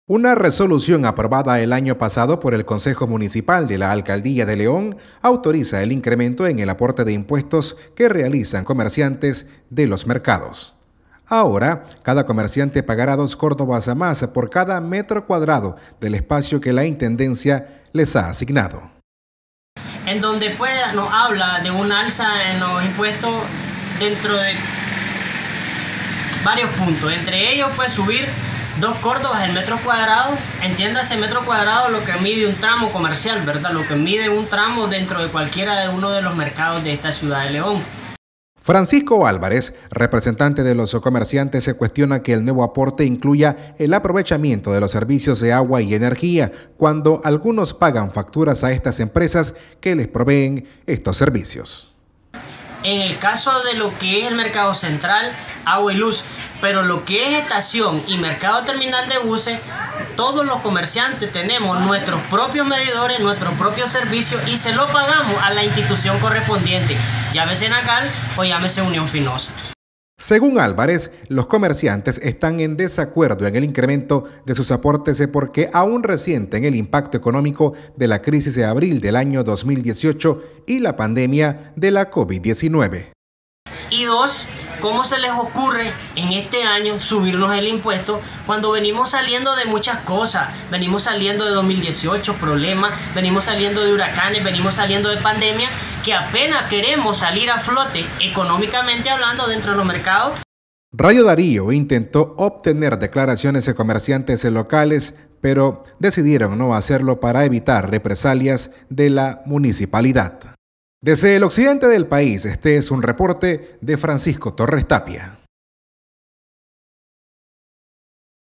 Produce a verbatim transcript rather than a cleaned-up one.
Una resolución aprobada el año pasado por el Consejo Municipal de la Alcaldía de León autoriza el incremento en el aporte de impuestos que realizan comerciantes de los mercados. Ahora, cada comerciante pagará dos córdobas a más por cada metro cuadrado del espacio que la Intendencia les ha asignado. En donde pues, nos habla de un alza en los impuestos dentro de varios puntos. Entre ellos, pues subir dos córdobas el metro cuadrado, entiéndase metro cuadrado lo que mide un tramo comercial, ¿verdad? Lo que mide un tramo dentro de cualquiera de uno de los mercados de esta ciudad de León. Francisco Álvarez, representante de los comerciantes, se cuestiona que el nuevo aporte incluya el aprovechamiento de los servicios de agua y energía, cuando algunos pagan facturas a estas empresas que les proveen estos servicios. En el caso de lo que es el mercado central, agua y luz, pero lo que es estación y mercado terminal de buses, todos los comerciantes tenemos nuestros propios medidores, nuestros propios servicios y se lo pagamos a la institución correspondiente, llámese Nacal o llámese Unión Finosa. Según Álvarez, los comerciantes están en desacuerdo en el incremento de sus aportes porque aún resienten el impacto económico de la crisis de abril del año dos mil dieciocho y la pandemia de la COVID diecinueve. Y dos, ¿cómo se les ocurre en este año subirnos el impuesto cuando venimos saliendo de muchas cosas? Venimos saliendo de dos mil dieciocho, problemas, venimos saliendo de huracanes, venimos saliendo de pandemia, que apenas queremos salir a flote económicamente hablando dentro de los mercados. Radio Darío intentó obtener declaraciones de comerciantes locales, pero decidieron no hacerlo para evitar represalias de la municipalidad. Desde el occidente del país, este es un reporte de Francisco Torres Tapia.